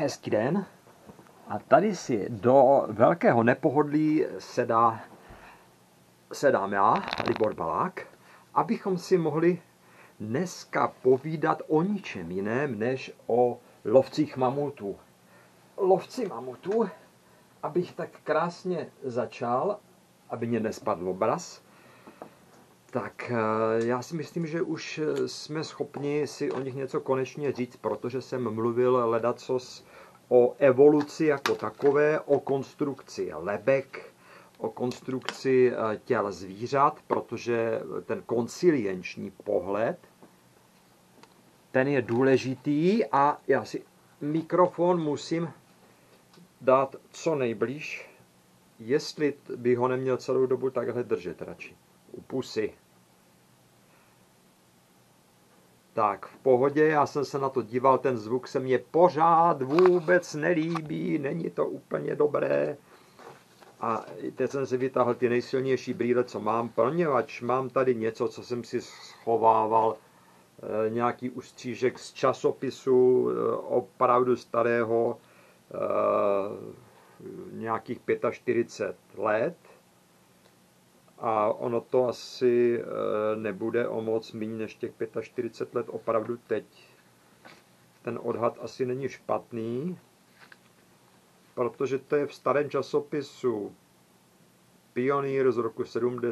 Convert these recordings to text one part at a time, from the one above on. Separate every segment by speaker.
Speaker 1: Hezký den. A tady si do velkého nepohodlí sedám já, Libor Balák, abychom si mohli dneska povídat o ničem jiném, než o lovcích mamutů. Lovci mamutů, abych tak krásně začal, aby mě nespadl obraz, tak já si myslím, že už jsme schopni si o nich něco konečně říct, protože jsem mluvil ledacos o evoluci jako takové, o konstrukci lebek, o konstrukci těl zvířat, protože ten koncilienční pohled, ten je důležitý a já si mikrofon musím dát co nejblíž, jestli bych ho neměl celou dobu takhle držet radši. U pusy. Tak, v pohodě, já jsem se na to díval, ten zvuk se mně pořád vůbec nelíbí, není to úplně dobré. A teď jsem si vytáhl ty nejsilnější brýle, co mám, poněvadž mám tady něco, co jsem si schovával, nějaký ustřížek z časopisu, opravdu starého, nějakých 45 let. A ono to asi nebude o moc méně než těch 45 let opravdu teď. Ten odhad asi není špatný, protože to je v starém časopisu Pionýr z roku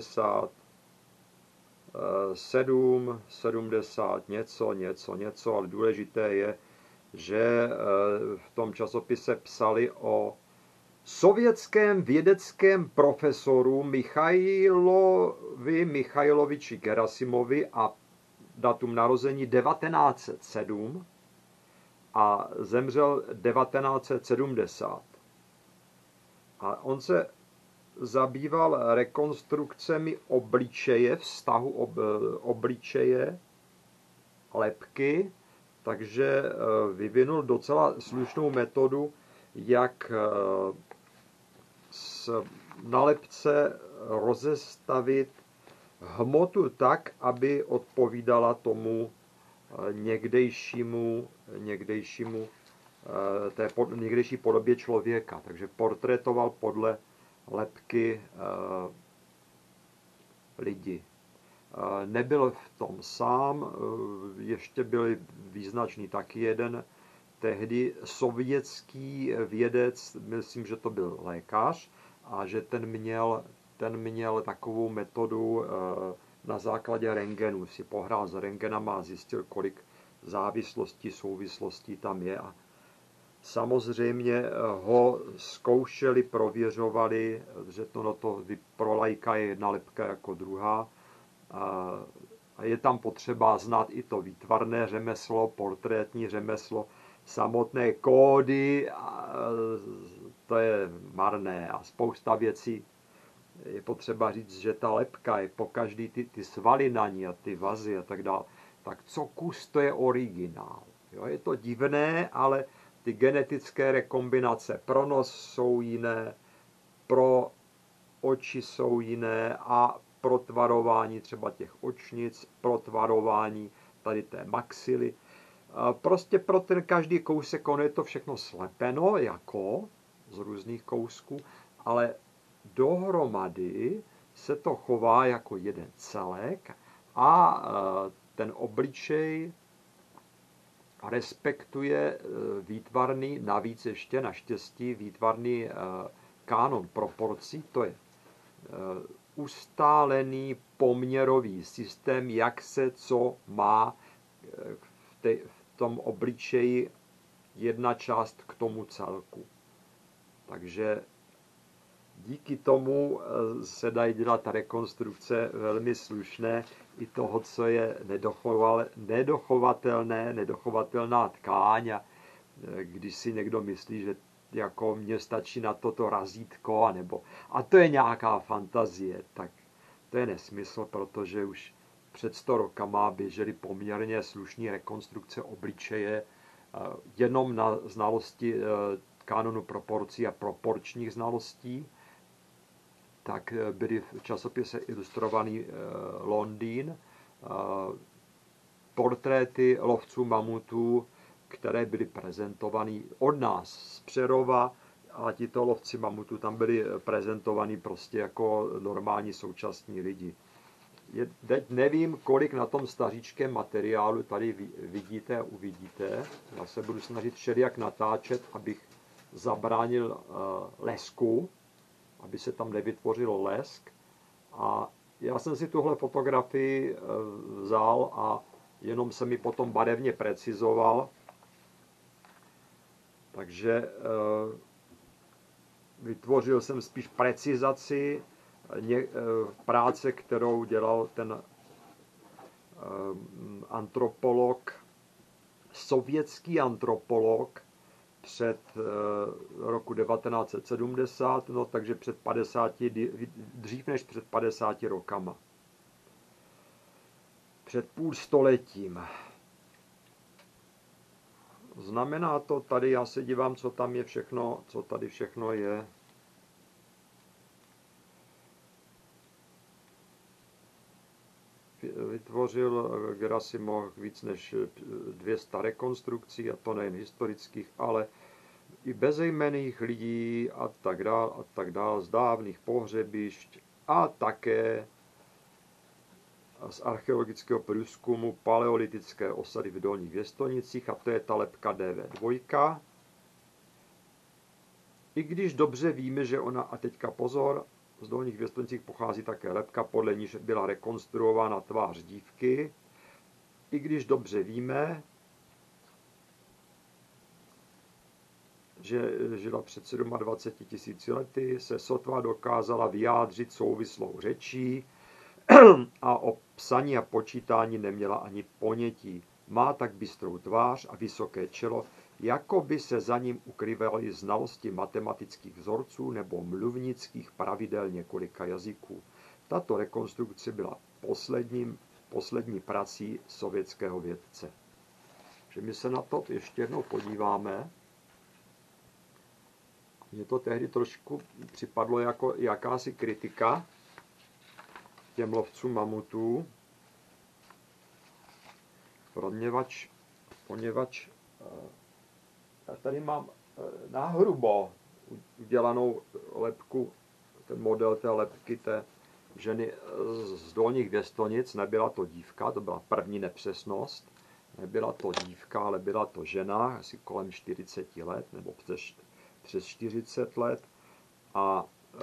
Speaker 1: 77, 70, něco, ale důležité je, že v tom časopise psali o sovětském vědeckém profesoru Michailoviči Gerasimovi a datum narození 1907 a zemřel 1970. A on se zabýval rekonstrukcemi obličeje, vztahu obličeje, lebky, takže vyvinul docela slušnou metodu, jak na lebce rozestavit hmotu tak, aby odpovídala tomu někdejší podobě člověka. Takže portrétoval podle lebky lidi. Nebyl v tom sám, ještě byl význačný taky jeden tehdy sovětský vědec, myslím, že to byl lékař, a že ten měl takovou metodu na základě rentgenu. Si pohrál s rentgenama a zjistil, kolik závislostí, souvislostí tam je. A samozřejmě ho zkoušeli, prověřovali, že to pro laika je jedna lebka jako druhá. A je tam potřeba znát i to výtvarné řemeslo, portrétní řemeslo, samotné kódy, to je marné a spousta věcí je potřeba říct, že ta lebka je po každý ty svaly na ní a ty vazy a tak dále, tak co kus to je originál. Jo, je to divné, ale ty genetické rekombinace pro nos jsou jiné, pro oči jsou jiné a pro tvarování třeba těch očnic, pro tvarování tady té maxily. Prostě pro ten každý kousek, ono je to všechno slepeno jako z různých kousků, ale dohromady se to chová jako jeden celek a ten obličej respektuje výtvarný, navíc ještě naštěstí výtvarný kánon proporcí, to je ustálený poměrový systém, jak se co má v tom obličeji jedna část k tomu celku. Takže díky tomu se dají dělat rekonstrukce velmi slušné i toho, co je nedochovatelná tkáň. A když si někdo myslí, že jako mně stačí na toto razítko, a to je nějaká fantazie, tak to je nesmysl, protože už před 100 rokama běžely poměrně slušné rekonstrukce obličeje jenom na znalosti kanonu proporcí a proporčních znalostí. Tak byly v časopise Ilustrovaný Londýn portréty lovců mamutů které byly prezentované od nás z Přerova, a tito lovci mamutů tam byli prezentovaní prostě jako normální současní lidi. Teď nevím, kolik na tom staříčkém materiálu tady vidíte a uvidíte. Já se budu snažit všelijak natáčet, abych zabránil lesku, aby se tam nevytvořil lesk. A já jsem si tuhle fotografii vzal a jenom jsem ji potom barevně precizoval. Takže vytvořil jsem spíš precizaci práce, kterou dělal ten antropolog, sovětský antropolog před roku 1970, no takže dřív než před 50 rokama. Před půl stoletím. Znamená to tady, já se dívám, co tam je všechno, co tady všechno je. Vytvořil Gerasimov víc než 200 rekonstrukcí, a to nejen historických, ale i bezejmenných lidí a tak dál, z dávných pohřebišť a také z archeologického průzkumu paleolitické osady v Dolních Věstonicích, a to je ta lebka DV2. I když dobře víme, že ona, a teďka pozor, z Dolních Věstonicích pochází také lebka, podle níž byla rekonstruována tvář dívky. I když dobře víme, že žila před 27 000 lety, se sotva dokázala vyjádřit souvislou řečí a o psaní a počítání neměla ani ponětí. Má tak bystrou tvář a vysoké čelo, jako by se za ním ukryvaly znalosti matematických vzorců nebo mluvnických pravidel několika jazyků. Tato rekonstrukce byla poslední prací sovětského vědce. Že my se na to ještě jednou podíváme. Mně to tehdy trošku připadlo jako jakási kritika těm lovcům mamutů, poněvadž já tady mám nahrubo udělanou lebku, ten model té lebky té ženy z Dolních Věstonic. Nebyla to dívka, to byla první nepřesnost. Nebyla to dívka, ale byla to žena, asi kolem 40 let, nebo přes 40 let. A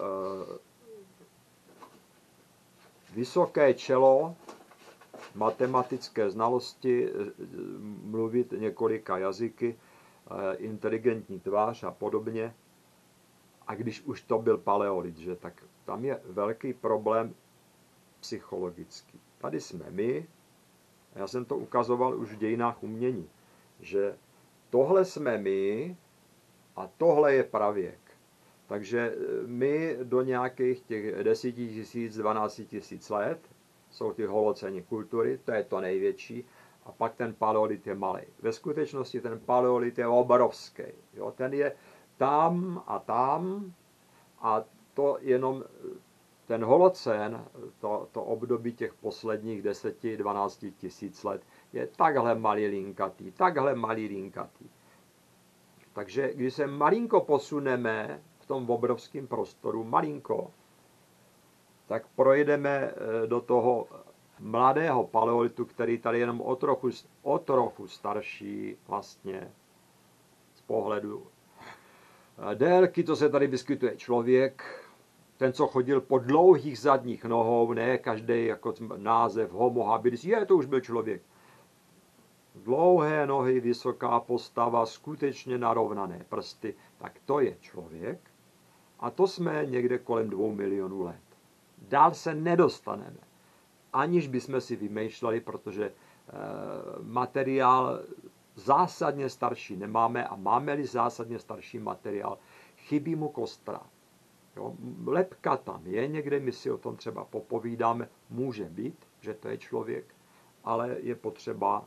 Speaker 1: vysoké čelo, matematické znalosti, mluvit několika jazyky, inteligentní tvář a podobně. A když už to byl paleolit, že, tak tam je velký problém psychologický. Tady jsme my, já jsem to ukazoval už v dějinách umění, že tohle jsme my a tohle je pravěk. Takže my do nějakých těch 10 000, 12 000 let jsou ty holocénní kultury, to je to největší, a pak ten paleolit je malý. Ve skutečnosti ten paleolit je obrovský. Jo? Ten je tam a to jenom ten holocén, to období těch posledních 10-12 tisíc let je takhle malinkatý. Takže když se malinko posuneme v tom obrovském prostoru, malinko, tak projdeme do toho mladého paleolitu, který tady jenom o trochu starší vlastně z pohledu délky, to se tady vyskytuje člověk, ten, co chodil po dlouhých zadních nohou, ne každý jako název homo habilis, to už byl člověk. Dlouhé nohy, vysoká postava, skutečně narovnané prsty, tak to je člověk. A to jsme někde kolem 2 milionů let. Dál se nedostaneme, aniž bychom si vymýšleli, protože materiál zásadně starší nemáme, a máme-li zásadně starší materiál, chybí mu kostra. Jo? Lebka tam je někde, my si o tom třeba popovídáme, může být, že to je člověk, ale je potřeba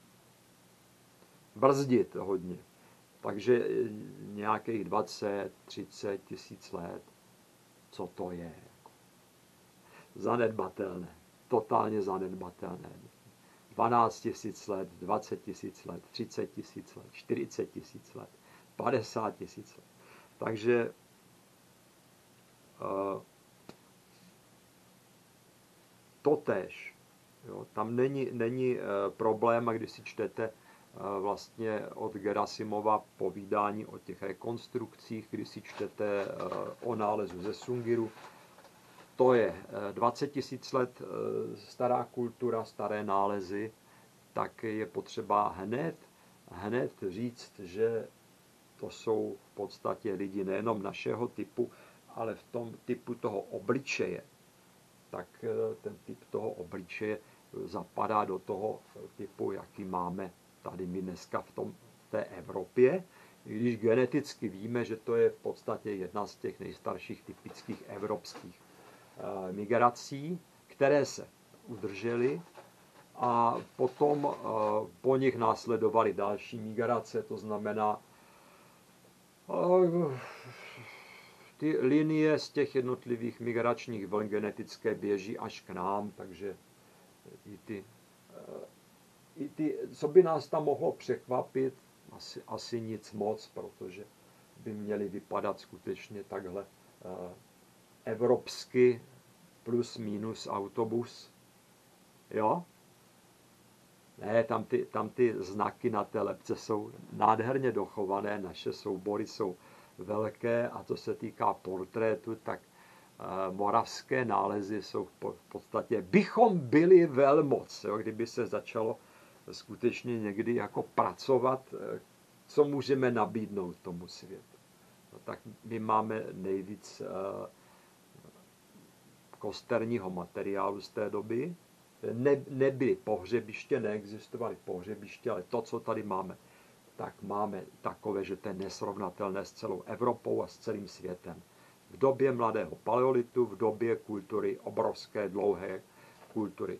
Speaker 1: brzdit hodně. Takže nějakých 20-30 tisíc let, co to je? Zanedbatelné, totálně zanedbatelné. 12 000 let, 20 000 let, 30 000 let, 40 000 let, 50 000 let. Takže totéž. Jo, tam není problém, když si čtete vlastně od Gerasimova povídání o těch rekonstrukcích, když si čtete o nálezu ze Sungiru. To je 20 000 let stará kultura, staré nálezy, tak je potřeba hned říct, že to jsou v podstatě lidi nejenom našeho typu, ale v tom typu toho obličeje. Tak ten typ toho obličeje zapadá do toho typu, jaký máme tady my dneska v té Evropě, i když geneticky víme, že to je v podstatě jedna z těch nejstarších typických evropských migrací, které se udržely a potom po nich následovaly další migrace, to znamená ty linie z těch jednotlivých migračních vln genetické běží až k nám, takže i ty, co by nás tam mohlo překvapit, asi nic moc, protože by měly vypadat skutečně takhle evropsky plus minus autobus. Jo? Ne, tam ty znaky na té lebce jsou nádherně dochované, naše soubory jsou velké a co se týká portrétu, tak moravské nálezy jsou v podstatě, bychom byli velmoc, jo, kdyby se začalo skutečně někdy jako pracovat, co můžeme nabídnout tomu světu. No, tak my máme nejvíc kosterního materiálu z té doby. Nebyly pohřebiště, neexistovaly pohřebiště, ale to, co tady máme, tak máme takové, že to je nesrovnatelné s celou Evropou a s celým světem. V době mladého paleolitu, v době kultury, obrovské, dlouhé kultury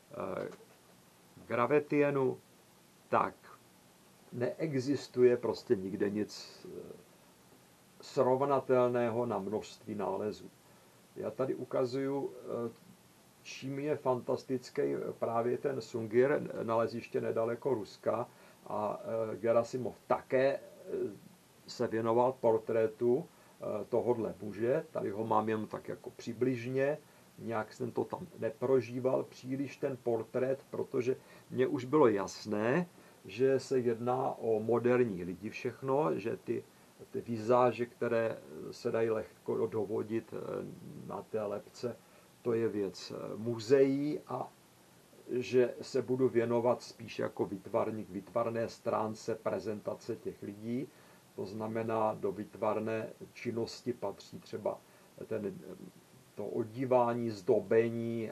Speaker 1: Gravetienu, tak neexistuje prostě nikde nic srovnatelného na množství nálezů. Já tady ukazuju, čím je fantastický právě ten Sungir, naleziště nedaleko Ruska, a Gerasimov také se věnoval portrétu tohodle muže. Tady ho mám jen tak jako přibližně, nějak jsem to tam neprožíval příliš ten portrét, protože mně už bylo jasné, že se jedná o moderní lidi všechno, že ty vizáže, které se dají lehko dovodit na té lebce, to je věc muzeí a že se budu věnovat spíš jako výtvarník výtvarné stránce prezentace těch lidí. To znamená, do výtvarné činnosti patří třeba to oddívání, zdobení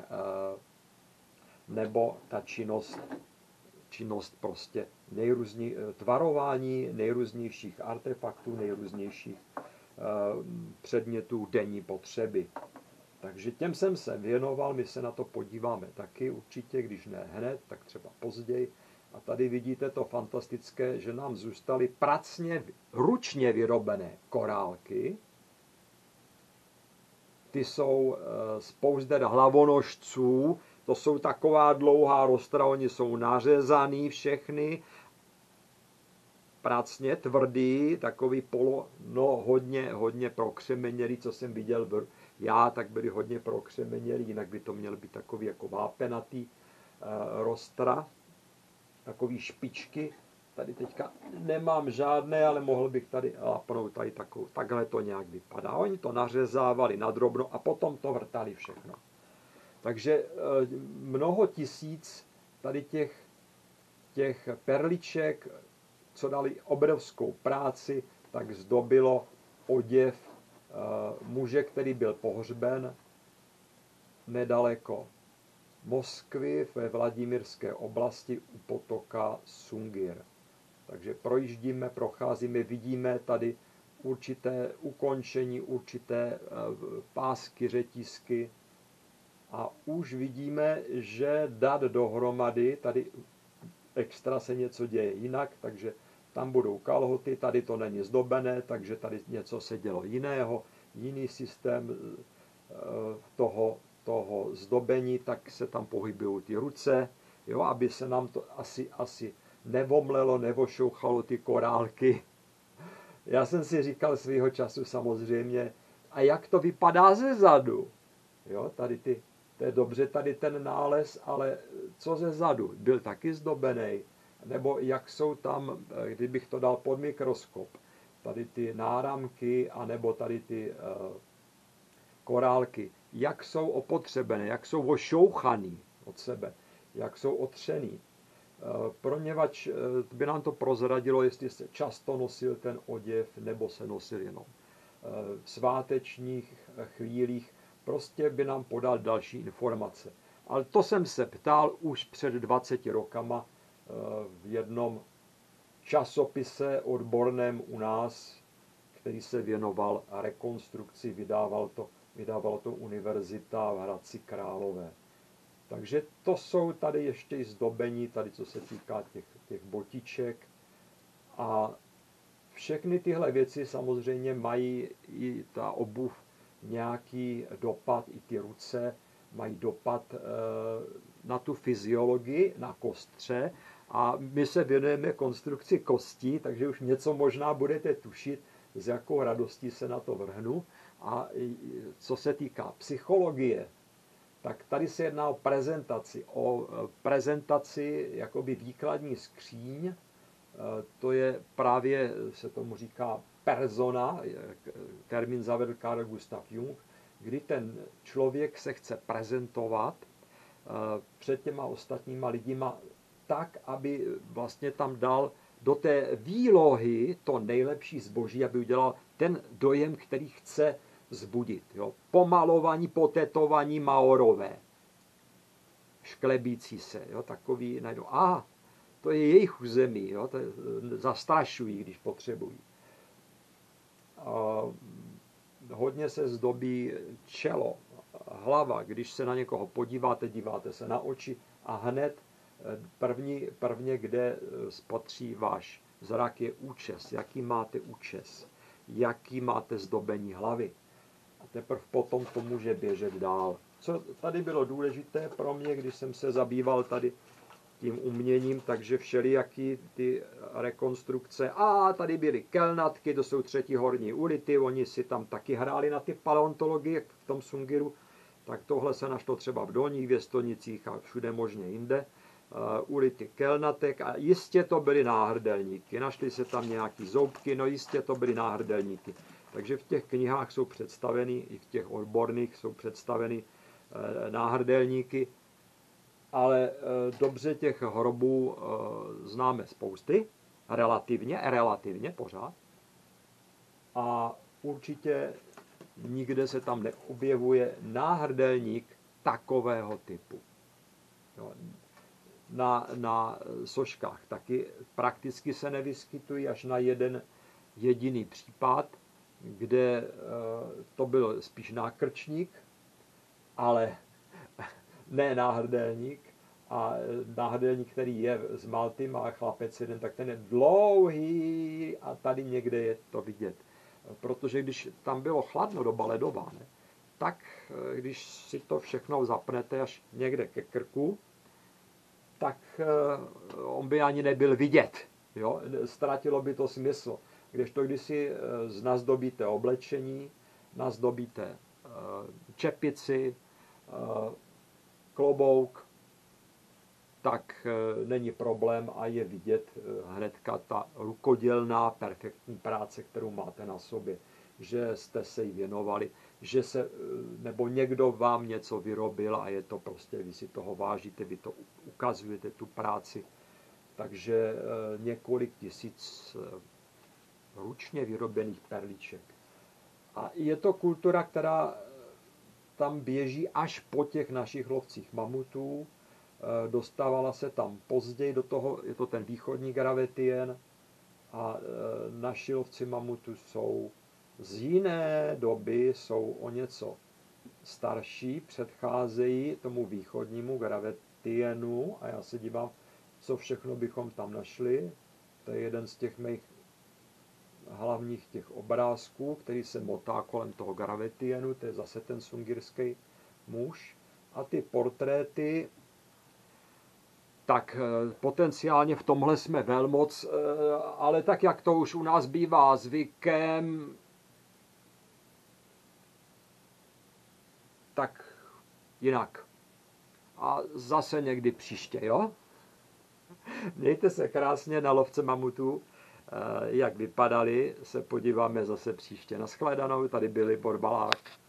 Speaker 1: nebo ta činnost prostě tvarování nejrůznějších artefaktů, nejrůznějších předmětů denní potřeby. Takže těm jsem se věnoval, my se na to podíváme taky určitě, když ne hned, tak třeba později. A tady vidíte to fantastické, že nám zůstaly ručně vyrobené korálky. Ty jsou z pouzder hlavonožců, to jsou taková dlouhá rostra, oni jsou nařezaný všechny, pracně, tvrdý, takový hodně prokřemenělý, co jsem viděl tak byli hodně prokřemenělí, jinak by to měl být takový jako vápenatý rostra, takový špičky. Tady teďka nemám žádné, ale mohl bych tady lapnout tady takhle to nějak vypadá. Oni to nařezávali na drobno a potom to vrtali všechno. Takže mnoho tisíc tady těch perliček, co dali obrovskou práci, tak zdobilo oděv muže, který byl pohřben nedaleko Moskvy ve Vladimirské oblasti u potoka Sungir. Takže procházíme, vidíme tady určité ukončení, určité pásky, řetízky a už vidíme, že dát dohromady, tady extra se něco děje jinak, takže tam budou kalhoty, tady to není zdobené, takže tady něco se dělo jiného, jiný systém toho zdobení, tak se tam pohybují ty ruce, jo, aby se nám to asi nevomlelo, nevošouchalo ty korálky. Já jsem si říkal svýho času samozřejmě, a jak to vypadá ze zadu? Jo, to je dobře tady ten nález, ale co ze zadu? Byl taky zdobený? Nebo jak jsou tam, kdybych to dal pod mikroskop, tady ty náramky, anebo tady ty korálky, jak jsou opotřebené, jak jsou ošouchaný od sebe, jak jsou otřený. Poněvadž by nám to prozradilo, jestli se často nosil ten oděv, nebo se nosil jenom v svátečních chvílích, prostě by nám podal další informace. Ale to jsem se ptal už před 20 rokama v jednom časopise odborném u nás, který se věnoval rekonstrukci, vydávala to univerzita v Hradci Králové. Takže to jsou tady ještě i zdobení, tady co se týká těch botiček. A všechny tyhle věci samozřejmě mají i ta obuv nějaký dopad, i ty ruce mají dopad na tu fyziologii, na kostře. A my se věnujeme konstrukci kostí, takže už něco možná budete tušit, s jakou radostí se na to vrhnu. A co se týká psychologie, tak tady se jedná o prezentaci jakoby výkladní skříň. To je právě, se tomu říká persona, termín zavedl Carl Gustav Jung, kdy ten člověk se chce prezentovat před těma ostatníma lidima tak, aby vlastně tam dal do té výlohy to nejlepší zboží, aby udělal ten dojem, který chce vzbudit. Jo. Pomalovaní, potetovaní Maorové, šklebící se, jo, takový najdou. To je jejich území, jo, to zastrašují, když potřebují. Hodně se zdobí čelo, hlava, když se na někoho podíváte, díváte se na oči a hned prvně, kde spatří váš zrak, je účes. Jaký máte účes? Jaký máte zdobení hlavy? A teprve potom to může běžet dál. Co tady bylo důležité pro mě, když jsem se zabýval tady tím uměním, takže všelijaký ty rekonstrukce. Tady byly kelnatky, to jsou 3. horní ulity, oni si tam taky hráli na ty paleontologie v tom Sungiru, tak tohle se našlo třeba v Dolních Věstonicích a všude možně jinde. Ulity kelnatek a jistě to byly náhrdelníky. Našly se tam nějaký zoubky, no jistě to byly náhrdelníky. Takže v těch knihách jsou představeny, i v těch odborných jsou představeny náhrdelníky, ale dobře těch hrobů známe spousty, relativně pořád. A určitě nikde se tam neobjevuje náhrdelník takového typu. Jo. Na soškách taky prakticky se nevyskytují, až na jeden jediný případ, kde to byl spíš nákrčník, ale ne náhrdelník. A náhrdelník, který je z Malty, má chlapec jeden, tak ten je dlouhý a tady někde je to vidět. Protože když tam bylo chladno, doba ledová, ne, tak když si to všechno zapnete až někde ke krku, tak on by ani nebyl vidět. Jo? Ztratilo by to smysl. Kdežto když si nazdobíte oblečení, nazdobíte čepici, klobouk, tak není problém a je vidět hnedka ta rukodělná perfektní práce, kterou máte na sobě, že jste se jí věnovali, nebo někdo vám něco vyrobil a je to prostě, vy si toho vážíte, vy to ukazujete, tu práci. Takže několik tisíc ručně vyrobených perliček. A je to kultura, která tam běží až po těch našich lovcích mamutů. Dostávala se tam později do toho, je to ten východní Gravetien a naši lovci mamutů jsou z jiné doby, jsou o něco starší, předcházejí tomu východnímu Gravetienu a já se dívám, co všechno bychom tam našli. To je jeden z těch mých hlavních těch obrázků, který se motá kolem toho Gravetienu, to je zase ten sungirský muž. A ty portréty tak potenciálně v tomhle jsme velmoc, ale tak, jak to už u nás bývá zvykem, tak jinak. A zase někdy příště, jo? Mějte se krásně, na lovce mamutů. Jak vypadali, se podíváme zase příště. Nashledanou, tady byli Borbalák.